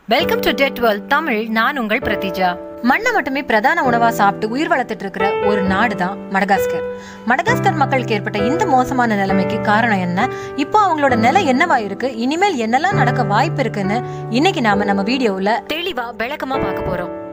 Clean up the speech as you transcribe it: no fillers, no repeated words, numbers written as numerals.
Welcome to Ted World Tamil. நான் உங்கள் பிரதிஜா. மண்ணை மட்டுமே பிரதான உணவா சாப்பிட்டு உயிர் வளர்த்துட்டு இருக்கிற ஒரு நாடு தான் மடகாஸ்கர். மடகாஸ்கர் மக்களுக்கு ஏற்பட்ட இந்த மோசமான நிலைமைக்கு காரணம் என்ன, இப்போ அவங்களோட நிலை என்னவா இருக்கு, இனிமேல் என்னெல்லாம் நடக்க வாய்ப்பு இருக்குன்னு இன்னைக்கு நாம நம்ம வீடியோவில் தெளிவா விளக்கமா பார்க்க போறோம்.